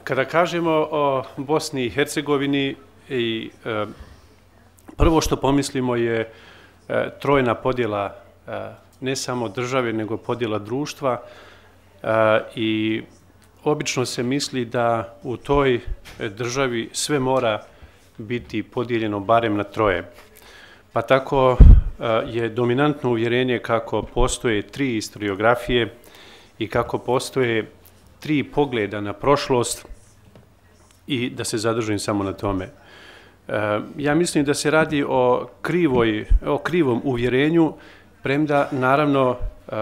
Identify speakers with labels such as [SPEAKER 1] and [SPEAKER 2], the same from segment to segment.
[SPEAKER 1] Kada kažemo o Bosni i Hercegovini, prvo što pomislimo je trojna podjela ne samo države, nego podjela društva i obično se misli da u toj državi sve mora biti podijeljeno barem na troje. Pa tako je dominantno uvjerenje kako postoje tri historiografije i kako postoje tri pogleda na prošlost i da se zadržim samo na tome. Ja mislim da se radi o krivom uvjerenju, premda naravno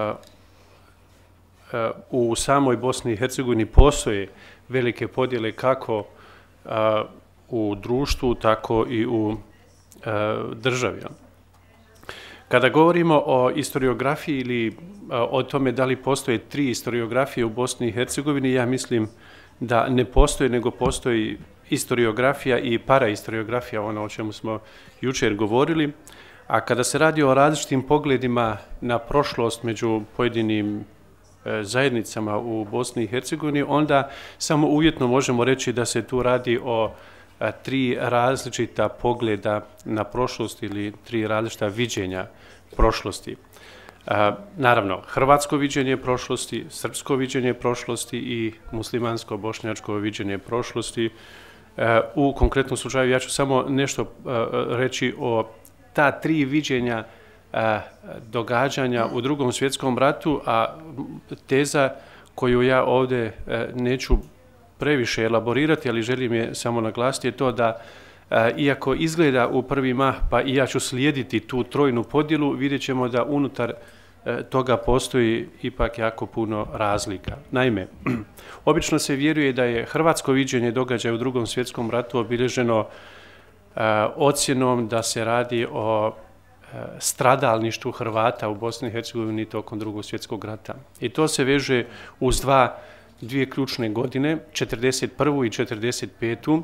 [SPEAKER 1] u samoj Bosni i Hercegovini postoje velike podjele kako u društvu, tako i u državi. Kada govorimo o historiografiji ili o tome da li postoje tri historiografije u Bosni i Hercegovini, ja mislim da ne postoje, nego postoji historiografija i parahistoriografija, ono o čemu smo jučer govorili. A kada se radi o različitim pogledima na prošlost među pojedinim zajednicama u Bosni i Hercegovini, onda samo uvjetno možemo reći da se tu radi o tri različita pogleda na prošlost ili tri različita viđenja prošlosti. Naravno, hrvatsko viđenje prošlosti, srpsko viđenje prošlosti i muslimansko-bošnjačko viđenje prošlosti. U konkretnom slučaju ja ću samo nešto reći o ta tri viđenja događanja u Drugom svjetskom ratu, a teza koju ja ovdje neću previše elaborirati, ali želim je samo naglasiti, je to da iako izgleda u prvi mah, pa i ja ću slijediti tu trojnu podjelu, vidjet ćemo da unutar toga postoji ipak jako puno razlika. Naime, obično se vjeruje da je hrvatsko viđenje događaja u Drugom svjetskom ratu obilježeno ocjenom da se radi o stradalništvu Hrvata u Bosni i Hercegovini tokom Drugog svjetskog rata. I to se veže uz dvije ključne godine, 41. i 45.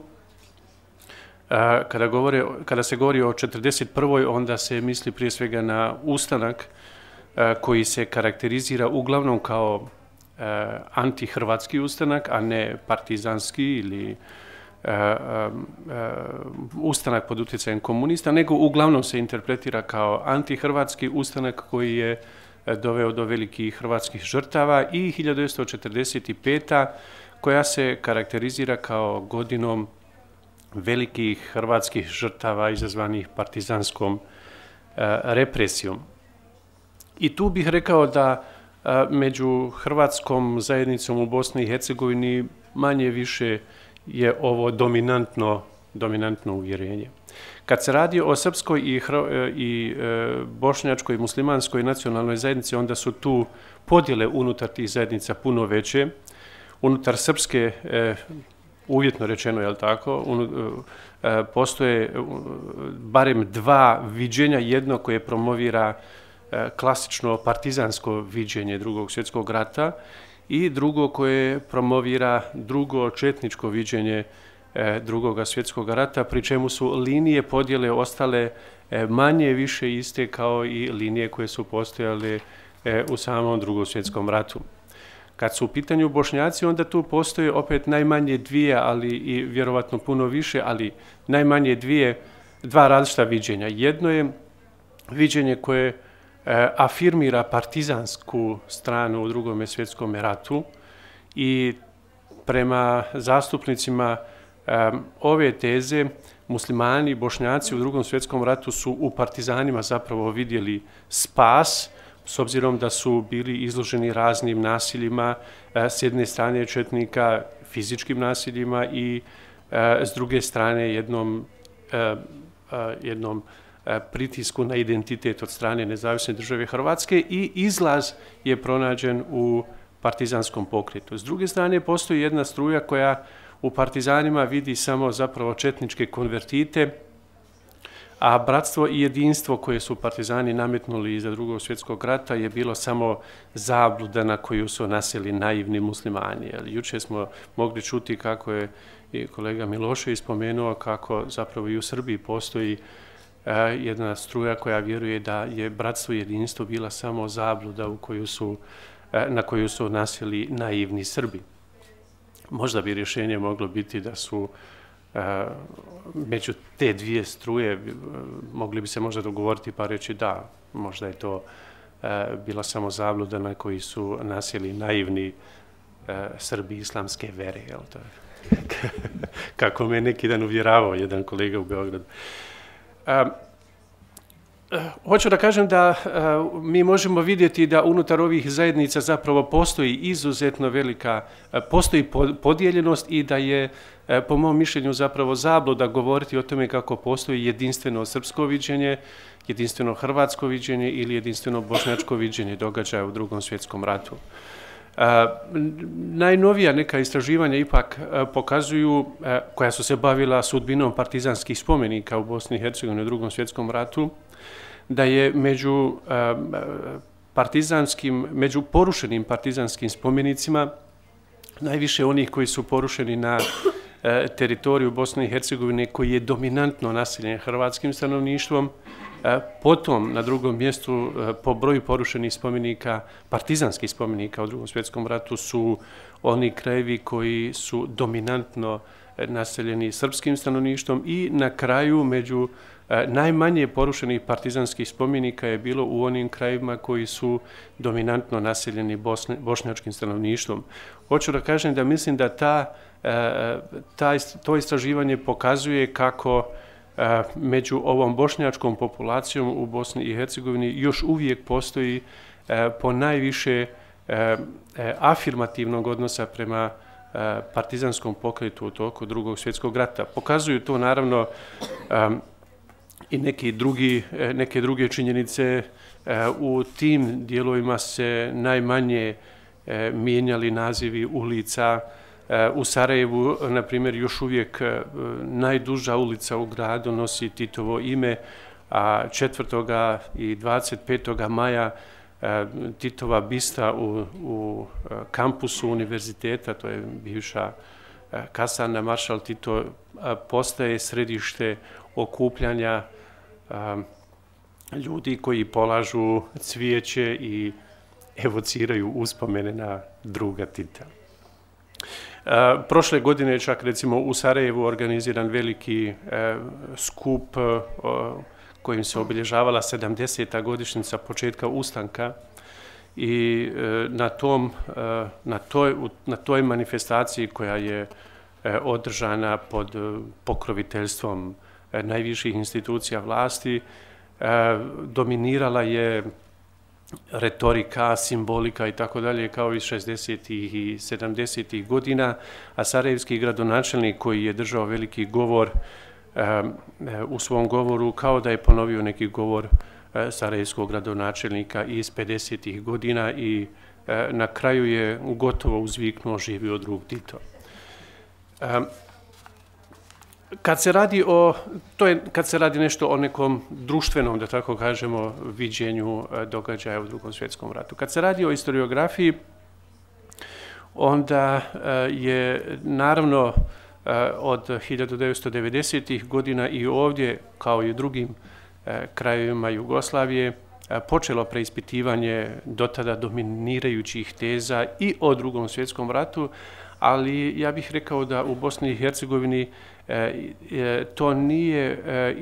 [SPEAKER 1] Kada se govori o 41. onda se misli prije svega na ustanak koji se karakterizira uglavnom kao antihrvatski ustanak, a ne partizanski ili ustanak pod utjecajem komunista, nego uglavnom se interpretira kao antihrvatski ustanak koji je doveo do velikih hrvatskih žrtava i 1945. koja se karakterizira kao godinom velikih hrvatskih žrtava izazvanih partizanskom represijom. I tu bih rekao da među hrvatskom zajednicom u Bosni i Hercegovini manje više je ovo dominantno uvjerenje. Kad se radi o srpskoj i bošnjačkoj i muslimanskoj nacionalnoj zajednici, onda su tu podjele unutar tih zajednica puno veće. Unutar srpske, uvjetno rečeno, je li tako, postoje barem dva viđenja, jedno koje promovira klasično partizansko viđenje Drugog svjetskog rata i drugo koje promovira drugo četničko viđenje Drugoga svjetskog rata, pri čemu su linije podjele ostale manje više iste kao i linije koje su postojale u samom Drugom svjetskom ratu. Kad su u pitanju Bošnjaci, onda tu postoje opet najmanje dvije, ali i vjerovatno puno više, ali najmanje dva različita viđenja. Jedno je viđenje koje afirmira partizansku stranu u Drugom svjetskom ratu i prema zastupnicima ove teze muslimani i Bošnjaci u Drugom svjetskom ratu su u partizanima zapravo vidjeli spas, s obzirom da su bili izloženi raznim nasiljima, s jedne strane četnika fizičkim nasiljima i s druge strane jednom pritisku na identitet od strane Nezavisne države Hrvatske i izlaz je pronađen u partizanskom pokretu. S druge strane postoji jedna struja koja u partizanima vidi samo zapravo četničke konvertite, a bratstvo i jedinstvo koje su partizani nametnuli iza Drugog svjetskog rata je bilo samo zabluda na koju su nasjeli naivni muslimani. Jučer smo mogli čuti kako je i kolega Milošević spomenuo kako zapravo i u Srbiji postoji jedna struja koja vjeruje da je bratstvo i jedinstvo bila samo zabluda na koju su nasjeli naivni Srbi. možda bi rješenje moglo biti da su među te dvije struje mogli bi se možda dogovoriti pa reći da, možda je to bila samo zabluda na koji su nasjeli naivni Srbi islamske vere, jel to je? Kako me neki dan uvjeravao jedan kolega u Beogradu. Hoću da kažem da mi možemo vidjeti da unutar ovih zajednica zapravo postoji izuzetno velika, postoji podijeljenost i da je, po mom mišljenju, zapravo zabluda govoriti o tome kako postoji jedinstveno srpsko viđenje, jedinstveno hrvatsko viđenje ili jedinstveno bošnjačko viđenje događaja u Drugom svjetskom ratu. Najnovija neka istraživanja ipak pokazuju, koja su se bavila sudbinom partizanskih spomenika u Bosni i Hercegovini u Drugom svjetskom ratu, da je među porušenim partizanskim spomenicima najviše onih koji su porušeni na teritoriju Bosne i Hercegovine koji je dominantno naseljen hrvatskim stanovništvom. Potom na drugom mjestu po broju porušenih spomenika, partizanskih spomenika u Drugom svjetskom ratu su oni krajevi koji su dominantno naseljeni srpskim stanovništvom i na kraju među najmanje porušenih partizanskih spomenika je bilo u onim krajevima koji su dominantno naseljeni bošnjačkim stanovništvom. Hoću da kažem da mislim da to istraživanje pokazuje kako među ovom bošnjačkom populacijom u Bosni i Hercegovini još uvijek postoji ponajviše afirmativnog odnosa prema partizanskom pokretu u toku Drugog svjetskog rata. Pokazuju to naravno i neke druge činjenice. U tim dijelovima se najmanje mijenjali nazivi ulica. U Sarajevu, na primjer, još uvijek najduža ulica u gradu nosi Titovo ime, a 4. i 25. maja Titova bista u kampusu univerziteta, to je bivša kasarna Maršal Tito, postaje središte okupljanja ljudi koji polažu cvijeće i evociraju uspomene na druga Tita. Prošle godine je čak recimo u Sarajevu organiziran veliki skup kojim se obilježavala 70. godišnjica početka ustanka i na toj manifestaciji koja je održana pod pokroviteljstvom najviših institucija vlasti dominirala je retorika, simbolika i tako dalje, kao iz 60. i 70. godina, a sarajevski gradonačelnik koji je držao veliki govor u svom govoru kao da je ponovio neki govor sarajevskog gradonačelnika iz 50. godina i na kraju je gotovo uzviknuo živio drug Tito. Kad se radi nešto o nekom društvenom, da tako kažemo, viđenju događaja u Drugom svjetskom ratu. Kad se radi o historiografiji, onda je naravno od 1990. godina i ovdje, kao i u drugim krajevima Jugoslavije, počelo preispitivanje dotada dominirajućih teza i o Drugom svjetskom ratu, ali ja bih rekao da u Bosni i Hercegovini to nije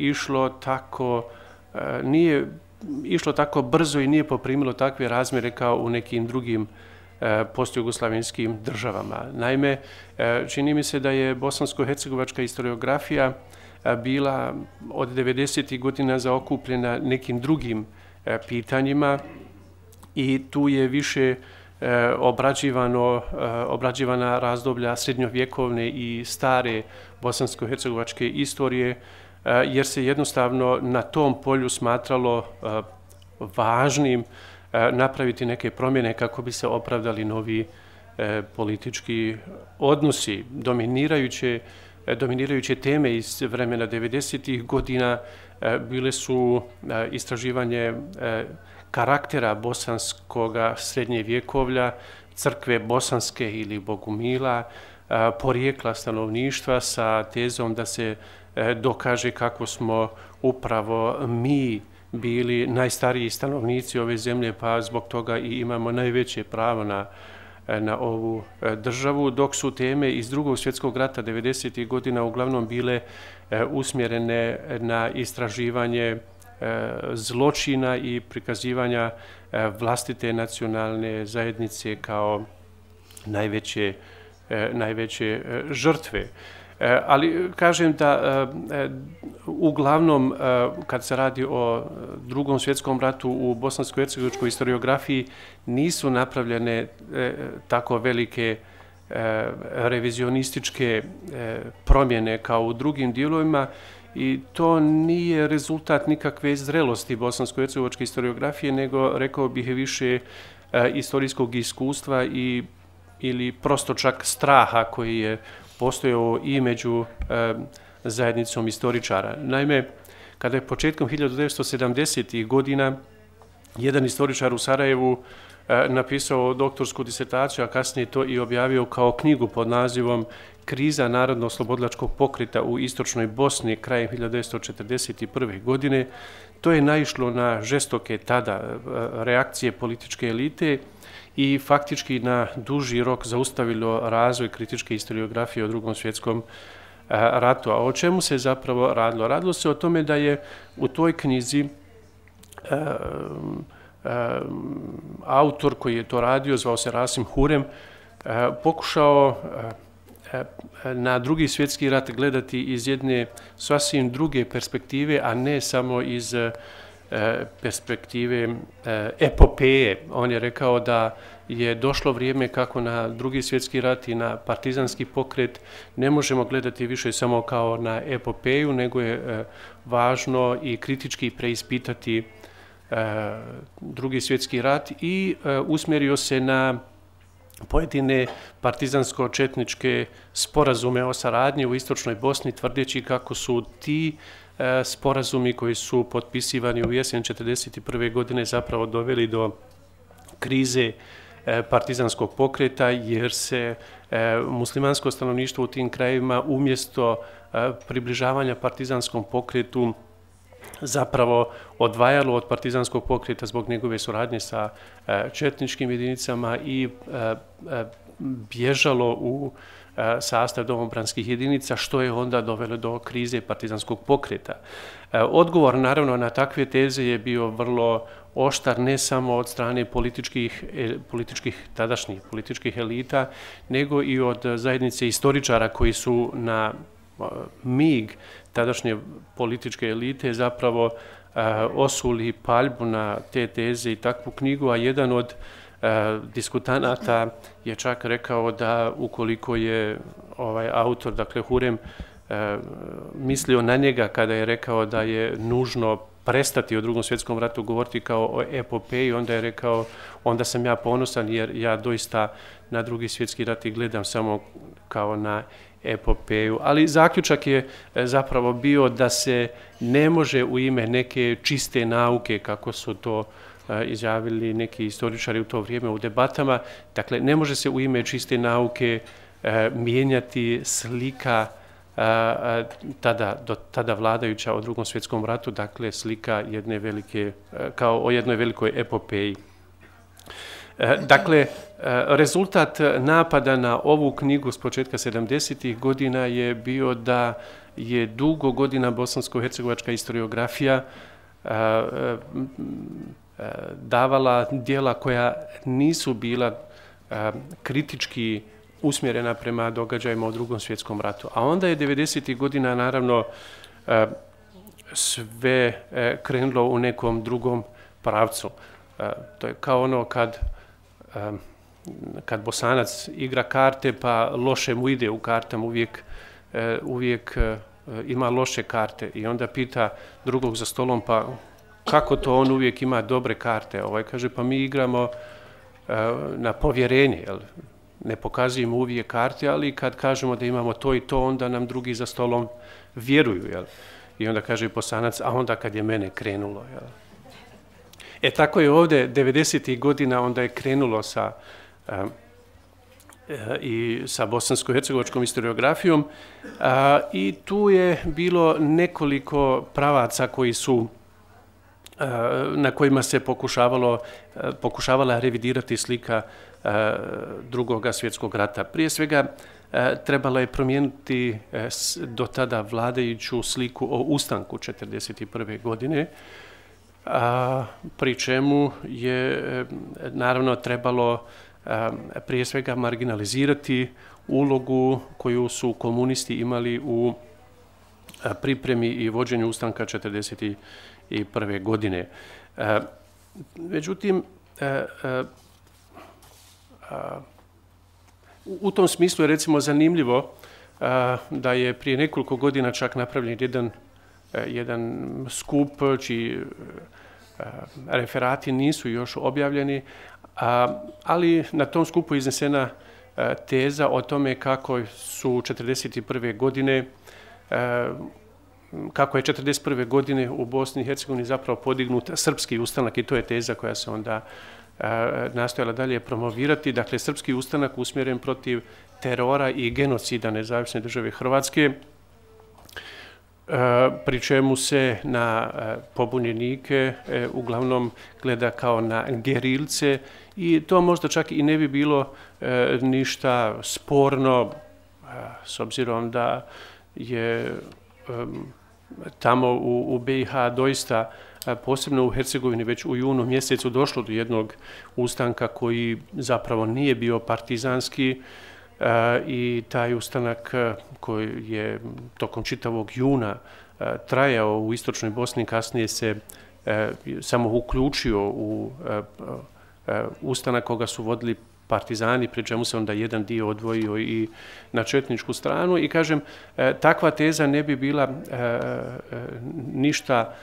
[SPEAKER 1] išlo tako brzo i nije poprimilo takve razmjere kao u nekim drugim postjugoslavenskim državama. Naime, čini mi se da je bosansko-hercegovačka historiografija bila od 90. godina zaokupljena nekim drugim pitanjima i tu je više obrađivana razdoblja srednjovjekovne i stare bosansko-hercegovačke istorije, jer se jednostavno na tom polju smatralo važnim napraviti neke promjene kako bi se opravdali novi politički odnosi. Dominirajuće teme iz vremena 90. godina bile su istraživanje karaktera bosanskoga srednjevjekovlja, crkve bosanske ili Bogumila, porijekla stanovništva sa tezom da se dokaže kako smo upravo mi bili najstariji stanovnici ove zemlje, pa zbog toga i imamo najveće pravo na na ovu državu, dok su teme iz Drugog svjetskog rata 90. godina uglavnom bile usmjerene na istraživanje zločina i prikazivanja vlastite nacionalne zajednice kao najveće žrtve. Ali kažem da uglavnom kad se radi o Drugom svjetskom ratu u bosansko-hercegovačkoj historiografiji nisu napravljene tako velike revizionističke promjene kao u drugim dijelovima i to nije rezultat nikakve zrelosti bosansko-hercegovačke historiografije, nego rekao bih više istorijskog iskustva ili prosto čak straha koji je postojao i među zajednicom istoričara. Naime, kada je početkom 1970. godina jedan istoričar u Sarajevu napisao doktorsku disertaciju, a kasnije to i objavio kao knjigu pod nazivom Kriza narodno-oslobodilačkog pokreta u istočnoj Bosni krajem 1941. godine, to je naišlo na žestoke tada reakcije političke elite i faktički na duži rok zaustavilo razvoj kritičke historiografije o Drugom svjetskom ratu. A o čemu se zapravo radilo? Radilo se o tome da je u toj knjizi autor koji je to radio, zvao se Rasim Hurem, pokušao na Drugi svjetski rat gledati iz jedne sasvim druge perspektive, a ne samo iz perspektive epopeje. On je rekao da je došlo vrijeme kako na Drugi svjetski rat i na partizanski pokret ne možemo gledati više samo kao na epopeju, nego je važno i kritički preispitati Drugi svjetski rat i usmjerio se na pojedine partizansko-četničke sporazume o saradnji u istočnoj Bosni, tvrdeći kako su ti sporazumi koji su potpisivani u jesen 1941. godine zapravo doveli do krize partizanskog pokreta, jer se muslimansko stanovništvo u tim krajevima umjesto približavanja partizanskom pokretu zapravo odvajalo od partizanskog pokreta zbog njegove suradnje sa četničkim jedinicama i bježalo u sastav domobranskih jedinica, što je onda dovelo do krize partizanskog pokreta. Odgovor naravno na takve teze je bio vrlo oštar, ne samo od strane tadašnjih političkih elita, nego i od zajednice istoričara koji su na mig tadašnje političke elite zapravo osuli paljbu na te teze i takvu knjigu, a jedan od diskutanata je čak rekao da ukoliko je ovaj autor, dakle Hurem, mislio na njega kada je rekao da je nužno prestati o Drugom svjetskom ratu govoriti kao o epopeji, onda je rekao, onda sam ja ponosan jer ja doista na Drugi svjetski rat i gledam samo kao na epopeju. Ali zaključak je zapravo bio da se ne može u ime neke čiste nauke, kako su to izjavili neki istoričari u to vrijeme u debatama, dakle ne može se u ime čiste nauke mijenjati slika tada vladajuća o Drugom svjetskom ratu, dakle slika jedne velike, kao o jednoj velikoj epopeji. Dakle, rezultat napada na ovu knjigu s početka 70. godina je bio da je dugo godina bosansko-hercegovačka historiografija davala djela koja nisu bila kritički usmjerena prema događajima u Drugom svjetskom ratu. A onda je 90. godina naravno sve krenulo u nekom drugom pravcu. To je kao ono kad Bosanac igra karte pa loše mu ide u kartama, uvijek ima loše karte i onda pita drugog za stolom pa kako to on uvijek ima dobre karte. Ovaj kaže pa mi igramo na povjerenje, jel? Ne pokazujemo uvijek karte, ali kad kažemo da imamo to i to, onda nam drugi za stolom vjeruju. Jel? I onda kaže Bosanac, a onda kad je mene krenulo. Jel? Tako je ovdje 90. godina onda je krenulo sa bosansko-hercegovačkom historiografijom i tu je bilo nekoliko pravaca na kojima se pokušavala revidirati slika Drugog svjetskog rata. Prije svega, trebalo je promijeniti do tada vladajuću sliku o ustanku 1941. godine, pri čemu je naravno trebalo prije svega marginalizirati ulogu koju su komunisti imali u pripremi i vođenju ustanka 1941. godine. Međutim, u tom smislu je recimo zanimljivo da je prije nekoliko godina čak napravljen jedan skup čiji referati nisu još objavljeni, ali na tom skupu iznesena teza o tome kako su 1941. godine kako je 1941. godine u Bosni i Hercegovini zapravo podignut srpski ustanak i to je teza koja se onda nastojala dalje promovirati. Dakle, srpski ustanak usmjeren protiv terora i genocida Nezavisne države Hrvatske, pri čemu se na pobunjenike uglavnom gleda kao na gerilce i to možda čak i ne bi bilo ništa sporno s obzirom da je tamo u BiH doista, posebno u Hercegovini, već u junu mjesecu došlo do jednog ustanka koji zapravo nije bio partizanski i taj ustanak koji je tokom čitavog juna trajao u istočnoj Bosni, kasnije se samo uključio u ustanak koga su vodili partizani, pri čemu se onda jedan dio odvojio i na četničku stranu. I kažem, takva teza ne bi bila ništa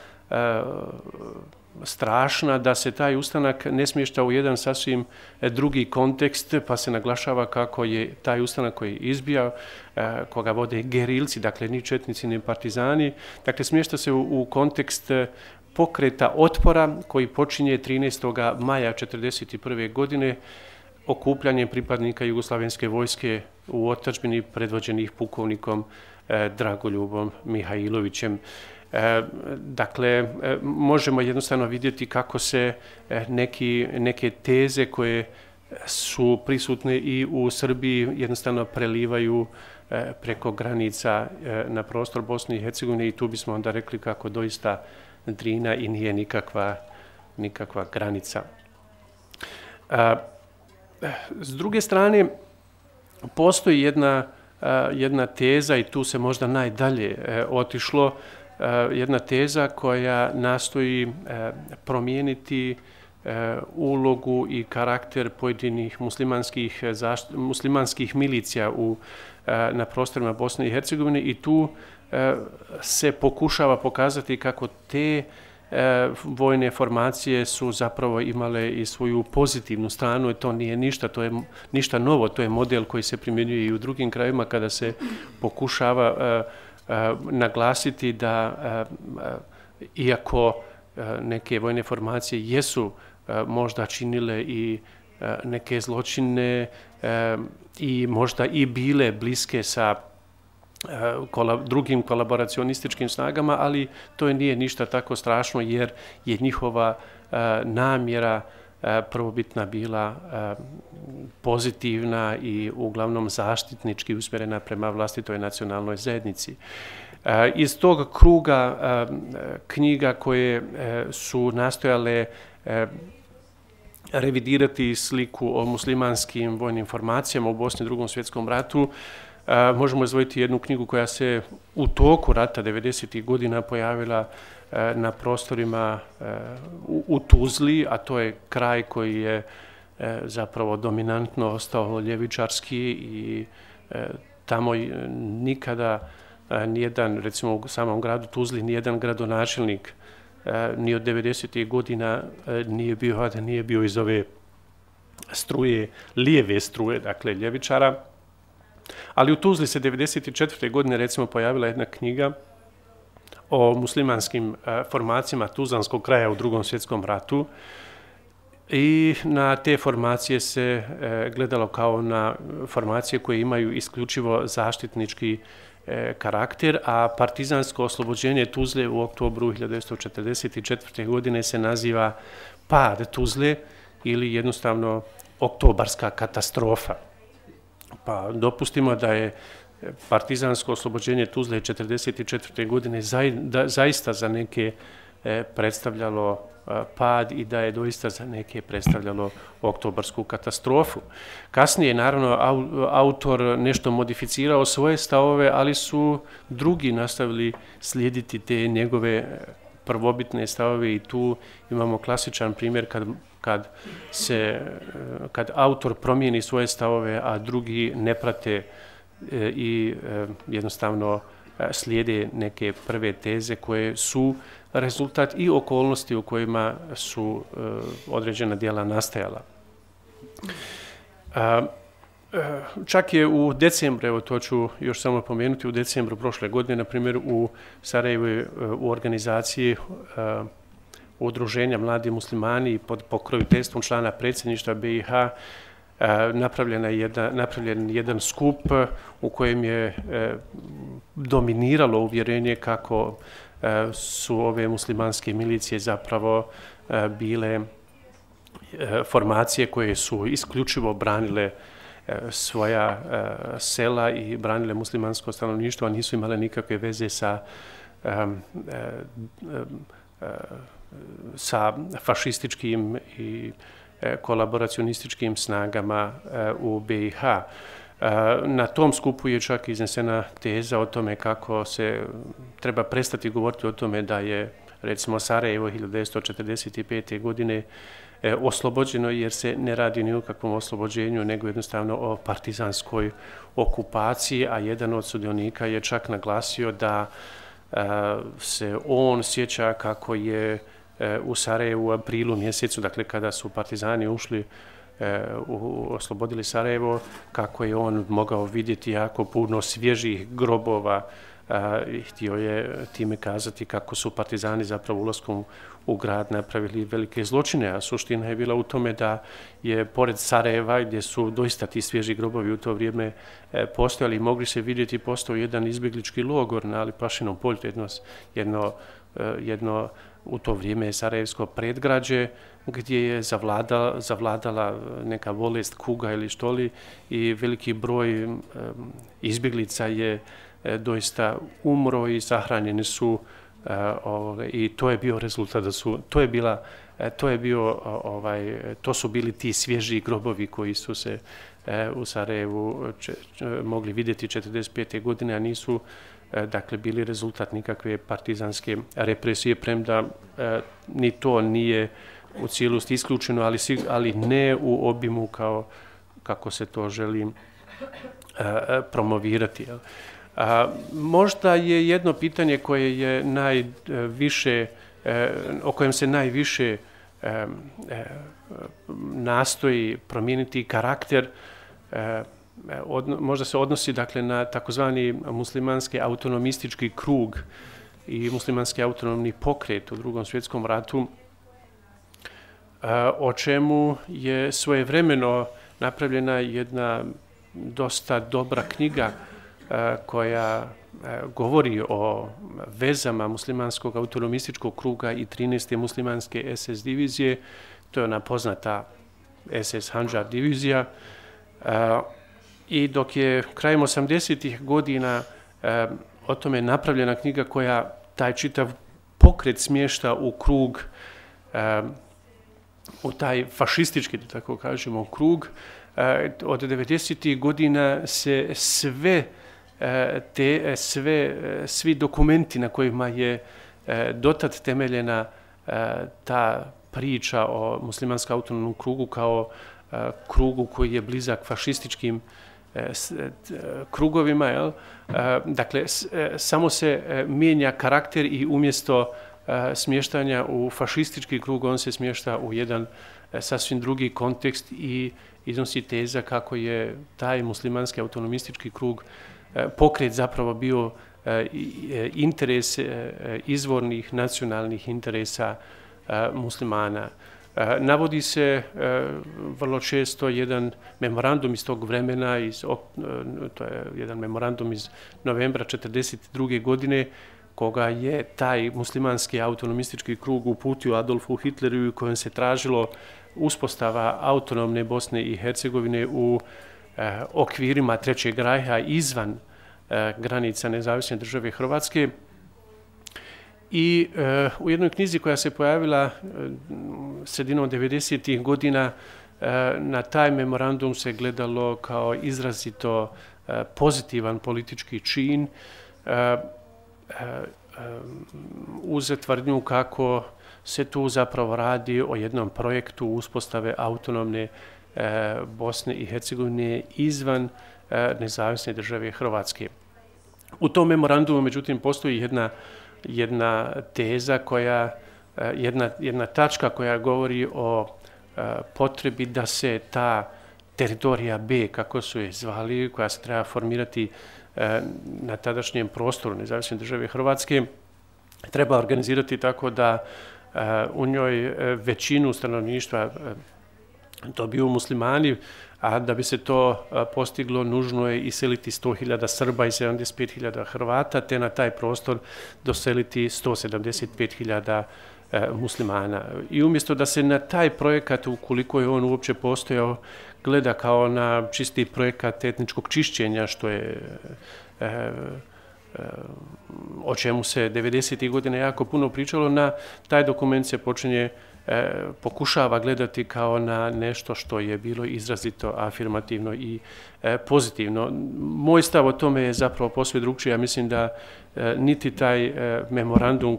[SPEAKER 1] strašna da se taj ustanak ne smješta u jedan sasvim drugi kontekst, pa se naglašava kako je taj ustanak koji je izbijao, koga vode gerilci, dakle ni četnici ni partizani, dakle smješta se u kontekst pokreta otpora koji počinje 13. maja 1941. godine okupljanjem pripadnika Jugoslavenske vojske u otadžbini predvođenih pukovnikom Dragoljubom Mihajlovićem. Dakle, možemo jednostavno vidjeti kako se neke teze koje su prisutne i u Srbiji jednostavno prelivaju preko granica na prostor Bosne i Hercegovine i tu bismo onda rekli kako doista Drina i nije nikakva granica. S druge strane, postoji jedna teza i tu se možda najdalje otišlo, jedna teza koja nastoji promijeniti ulogu i karakter pojedinih muslimanskih milicija na prostorima Bosne i Hercegovine i tu se pokušava pokazati kako te vojne formacije su zapravo imale i svoju pozitivnu stranu i to nije ništa, to je ništa novo, to je model koji se primjenjuje i u drugim krajevima kada se pokušava naglasiti da iako neke vojne formacije jesu možda činile i neke zločine i možda i bile bliske sa drugim kolaboracionističkim snagama, ali to nije ništa tako strašno jer je njihova namjera prvobitna bila pozitivna i uglavnom zaštitnički usmjerena prema vlastitoj nacionalnoj zajednici. Iz tog kruga knjiga koje su nastojale revidirati sliku o muslimanskim vojnim formacijama u Bosni i Drugom svjetskom ratu, možemo izdvojiti jednu knjigu koja se u toku rata 90. godina pojavila na prostorima u Tuzli, a to je kraj koji je zapravo dominantno ostao ljevičarski i tamo nikada nijedan, recimo u samom gradu Tuzli, nijedan gradonačelnik ni od 90. godina nije bio iz ove struje, lijeve struje, dakle ljevičara. Ali u Tuzli se 1994. godine recimo pojavila jedna knjiga o muslimanskim formacijama tuzlanskog kraja u Drugom svjetskom ratu i na te formacije se gledalo kao na formacije koje imaju isključivo zaštitnički karakter, a partizansko oslobođenje Tuzle u oktobru 1944. godine se naziva pad Tuzle ili jednostavno oktobarska katastrofa. Pa dopustimo da je partizansko oslobođenje Tuzle 1944. godine zaista za neke predstavljalo pad i da je doista za neke predstavljalo oktobarsku katastrofu. Kasnije je naravno autor nešto modificirao svoje stavove, ali su drugi nastavili slijediti te njegove prvobitne stavove i tu imamo klasičan primjer kad autor promijeni svoje stavove, a drugi ne prate i jednostavno slijede neke prve teze koje su rezultat i okolnosti u kojima su određena djela nastajala. Čak je u decembru, evo to ću još samo pomenuti, u decembru prošle godine, na primjer u Sarajevu u organizaciji Udruženja Mladi muslimani pod pokroviteljstvom člana predsjedništva BiH napravljen jedan skup u kojem je dominiralo uvjerenje kako su ove muslimanske milicije zapravo bile formacije koje su isključivo branile svoja sela i branile muslimansko stanovništvo, a nisu imale nikakve veze sa fašističkim i kolaboracionističkim snagama u BiH. Na tom skupu je čak iznesena teza o tome kako se treba prestati govoriti o tome da je, recimo, Sarajevo 1945. godine oslobođeno, jer se ne radi ni o kakvom oslobođenju, nego jednostavno o partizanskoj okupaciji, a jedan od sudionika je čak naglasio da se on sjeća kako je u Sarajevu u aprilu mjesecu, dakle kada su partizani ušli, oslobodili Sarajevo, kako je on mogao vidjeti jako puno svježih grobova i htio je time kazati kako su partizani zapravo ulaskom u grad napravili velike zločine, a suština je bila u tome da je pored Sarajeva, gdje su doista ti svježi grobovi u to vrijeme postojali, mogli se vidjeti, postao jedan izbjeglički logor na Alipašinom polju, jedno u to vrijeme sarajevsko predgrađe gdje je zavladala neka bolest, kuga ili što li, i veliki broj izbjeglica je doista umro i sahranjeni su, i to je bio rezultat to su bili ti svježi grobovi koji su se u Sarajevu mogli vidjeti 1945. godine, a nisu dakle bili rezultat nikakve partizanske represije, premda ni to nije u cijelosti isključeno, ali ne u obimu kako se to želi promovirati. Možda je jedno pitanje koje je o kojem se najviše nastoji promijeniti karakter, možda se odnosi dakle na takozvani muslimanski autonomistički krug i muslimanski autonomni pokret u Drugom svjetskom ratu, o čemu je svojevremeno napravljena jedna dosta dobra knjiga koja govori o vezama muslimanskog autonomističkog kruga i 13. muslimanske SS divizije. To je ona poznata SS Handžar divizija. I dok je krajem 80. godina o tome napravljena knjiga koja taj čitav pokret smješta u krug, u taj fašistički, da tako kažemo, krug, od 90. godina se svi dokumenti na kojima je dotad temeljena ta priča o muslimanskom autonomnom krugu kao krugu koji je blizak fašističkim krugovima, dakle, samo se mijenja karakter i umjesto smještanja u fašistički krug, on se smješta u jedan sasvim drugi kontekst i iznosi teza kako je taj muslimanski autonomistički krug pokret zapravo bio interes izvornih nacionalnih interesa muslimana. Navodi se vrlo često jedan memorandum iz tog vremena, to je jedan memorandum iz novembra 1942. godine, koga je taj muslimanski autonomistički krug uputio Adolfu Hitleru i kojem se tražilo uspostava autonomne Bosne i Hercegovine u okvirima Trećeg rajha izvan granica nezavisne države Hrvatske. I u jednoj knjizi koja se pojavila sredinom 90. godina na taj memorandum se gledalo kao izrazito pozitivan politički čin uz tvrdnju kako se tu zapravo radi o jednom projektu uspostave autonomne Bosne i Hercegovine izvan nezavisne države Hrvatske. U tom memorandumu, međutim, postoji jedna teza jedna tačka koja govori o potrebi da se ta teritorija B, kako su je zvali, koja se treba formirati na tadašnjem prostoru nezavisne države Hrvatske, treba organizirati tako da u njoj većinu stanovništva dobiju muslimani, a da bi se to postiglo nužno je iseliti 100.000 Srba i 75.000 Hrvata, te na taj prostor doseliti 175.000 muslimana. I umjesto da se na taj projekat, ukoliko je on uopće postojao, gleda kao na čisti projekat etničkog čišćenja, što je o čemu se 90. godina jako puno pričalo, na taj dokument se pokušava gledati kao na nešto što je bilo izrazito afirmativno i pozitivno. Moj stav o tome je zapravo posve drugčiji. Ja mislim da niti taj memorandum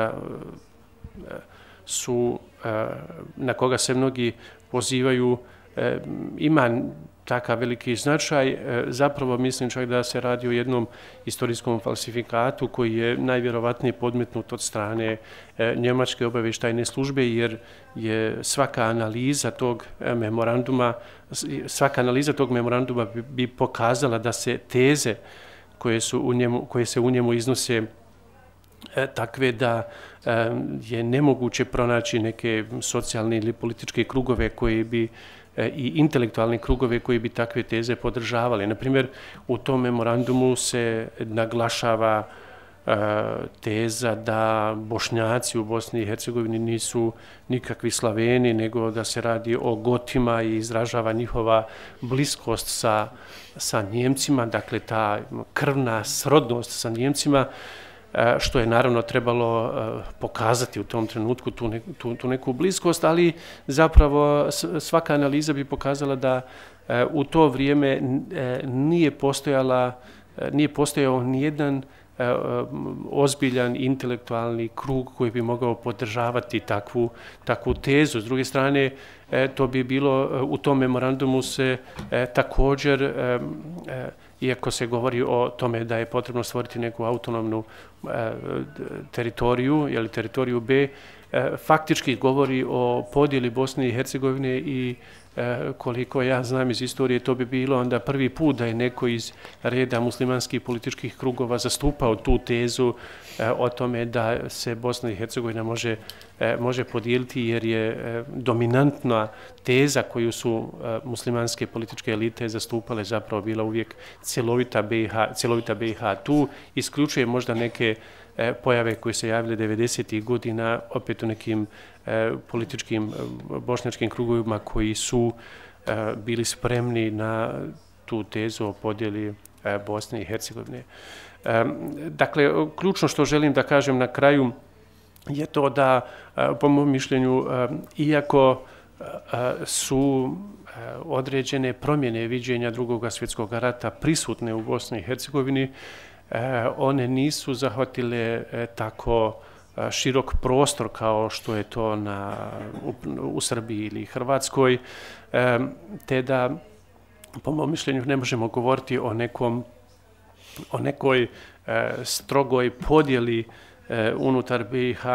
[SPEAKER 1] na koga se mnogi pozivaju ima takav veliki značaj. Zapravo mislim čak da se radi o jednom istorijskom falsifikatu koji je najvjerovatnije podmetnut od strane Njemačke obavještajne službe, jer je svaka analiza tog memoranduma bi pokazala da se teze koje se u njemu iznose takve da je nemoguće pronaći neke socijalne ili političke krugove koji bi i intelektualne krugove koji bi takve teze podržavali. Naprimjer, u tom memorandumu se naglašava teza da Bošnjaci u Bosni i Hercegovini nisu nikakvi Slaveni, nego da se radi o Gotima i izražava njihova bliskost sa Njemcima, dakle ta krvna srodnost sa Njemcima, što je naravno trebalo pokazati u tom trenutku tu neku bliskost, ali zapravo svaka analiza bi pokazala da u to vrijeme nije postojao nijedan ozbiljan intelektualni krug koji bi mogao podržavati takvu tezu. S druge strane, to bi bilo, u tom memorandumu se također, iako se govori o tome da je potrebno stvoriti neku autonomnu teritoriju, ili teritoriju B, faktički govori o podjeli Bosne i Hercegovine i koliko ja znam iz istorije, to bi bilo onda prvi put da je neko iz reda muslimanskih političkih krugova zastupao tu tezu o tome da se Bosna i Hercegovina može podijeliti, jer je dominantna teza koju su muslimanske političke elite zastupale zapravo bila uvijek cjelovita BiH. Tu isključuje možda neke pojave koje se javile 90. godina, opet u nekim političkim bošnjačkim krugovima koji su bili spremni na tu tezu o podjeli Bosne i Hercegovine. Dakle, ključno što želim da kažem na kraju je to da, po mom mišljenju, iako su određene promjene viđenja Drugog svjetskog rata prisutne u Bosni i Hercegovini, one nisu zahvatile tako širok prostor kao što je to u Srbiji ili Hrvatskoj, te da, po mom mišljenju, ne možemo govoriti o nekoj strogoj podjeli unutar BiH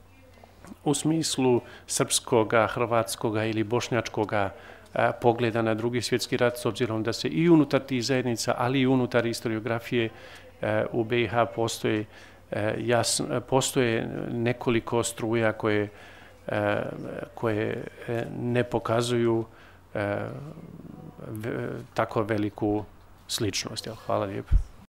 [SPEAKER 1] u smislu srpskoga, hrvatskoga ili bošnjačkoga pogleda na Drugi svjetski rat, s obzirom da se i unutar tih zajednica, ali i unutar historiografije u BiH postoje nekoliko struja koje ne pokazuju tako veliku sličnost. Hvala lijepo.